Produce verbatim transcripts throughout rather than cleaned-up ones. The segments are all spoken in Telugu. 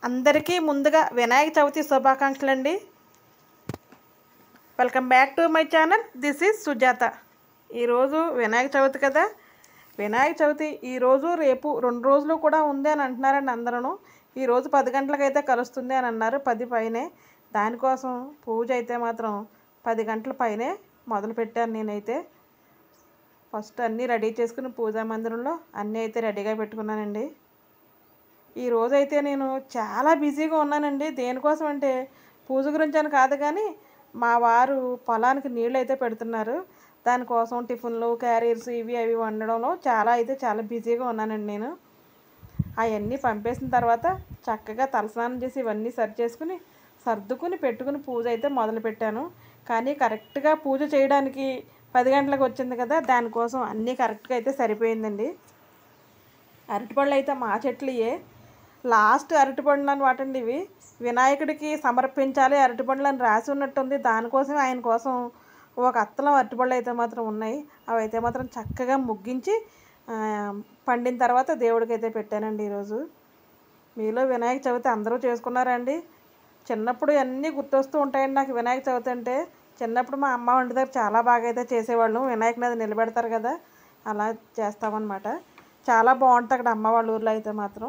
అందరికీ ముందుగా వినాయక చవితి శుభాకాంక్షలు అండి. Welcome back to my channel. This is Sujatha. ఈరోజు వినాయక చవితి కదా. వినాయక చవితి ఈరోజు రేపు రెండు రోజులు కూడా ఉంది అని అంటున్నారండి అందరూ. ఈరోజు పది గంటలకైతే కలుస్తుంది అని అన్నారు, పది పైనే. దానికోసం పూజ అయితే మాత్రం పది గంటల పైనే మొదలు పెట్టాను నేనైతే. ఫస్ట్ అన్నీ రెడీ చేసుకుని పూజా మందిరంలో అన్నీ అయితే రెడీగా పెట్టుకున్నానండి. ఈ రోజైతే నేను చాలా బిజీగా ఉన్నానండి. దేనికోసం అంటే పూజ గురించి అని కాదు, కానీ మా వారు పొలానికి నీళ్ళు అయితే పెడుతున్నారు. దానికోసం టిఫిన్లు, క్యారియర్స్ ఇవి అవి వండడంలో చాలా అయితే చాలా బిజీగా ఉన్నానండి నేను. అవన్నీ పంపేసిన తర్వాత చక్కగా తలస్నానం చేసి ఇవన్నీ సరి చేసుకుని సర్దుకుని పెట్టుకుని పూజ అయితే మొదలుపెట్టాను. కానీ కరెక్ట్గా పూజ చేయడానికి పది గంటలకు వచ్చింది కదా, దానికోసం అన్నీ కరెక్ట్గా అయితే సరిపోయిందండి. అరటిపళ్ళు అయితే మా చెట్లుయే. లాస్ట్ అరటిపండ్లు అని వాటండి ఇవి. వినాయకుడికి సమర్పించాలి అరటిపండ్లు అని రాసి ఉన్నట్టుంది. దానికోసం ఆయన కోసం ఒక అత్తలం అరటిపళ్ళు అయితే మాత్రం ఉన్నాయి. అవి అయితే మాత్రం చక్కగా ముగ్గించి పండిన తర్వాత దేవుడికి అయితే పెట్టానండి ఈరోజు. మీలో వినాయక చవితి అందరూ చేసుకున్నారండి? చిన్నప్పుడు అన్నీ గుర్తొస్తూ ఉంటాయండి నాకు వినాయక చవితి అంటే. చిన్నప్పుడు మా అమ్మ వంటి దగ్గర చాలా బాగా అయితే చేసేవాళ్ళం. వినాయకుని అది నిలబెడతారు కదా, అలా చేస్తామన్నమాట. చాలా బాగుంటుంది అక్కడ అమ్మ వాళ్ళ ఊర్లో అయితే మాత్రం.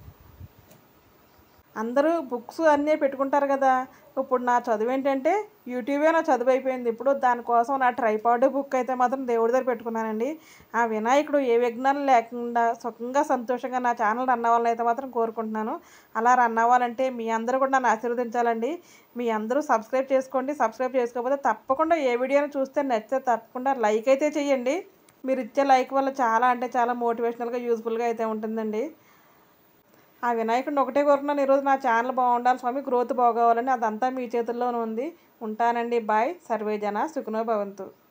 అందరూ బుక్స్ అన్నీ పెట్టుకుంటారు కదా. ఇప్పుడు నా చదువు ఏంటంటే యూట్యూబే నా చదువు అయిపోయింది. ఇప్పుడు దానికోసం నా ట్రైపాడ్ బుక్ అయితే మాత్రం దేవుడి దగ్గర పెట్టుకున్నానండి. ఆ వినాయకుడు ఏ విఘ్నాలు లేకుండా సుఖంగా సంతోషంగా నా ఛానల్ రన్ అవ్వాలని అయితే మాత్రం కోరుకుంటున్నాను. అలా రన్ అవ్వాలంటే మీ అందరూ కూడా నన్ను ఆశీర్వదించాలండి. మీ అందరూ సబ్స్క్రైబ్ చేసుకోండి. సబ్స్క్రైబ్ చేసుకోకపోతే తప్పకుండా ఏ వీడియోని చూస్తే నచ్చితే తప్పకుండా లైక్ అయితే చేయండి. మీరు ఇచ్చే లైక్ వల్ల చాలా అంటే చాలా మోటివేషనల్గా యూజ్ఫుల్గా అయితే ఉంటుందండి. ఆ వినాయకుడిని ఒకటే కోరుకున్నాను, ఈరోజు నా ఛానల్ బాగుండాలి స్వామి, గ్రోత్ బాగోవాలని. అదంతా మీ చేతుల్లోనే ఉంది. ఉంటానండి. బాయ్. సర్వే జన సుఖినో భవంతు.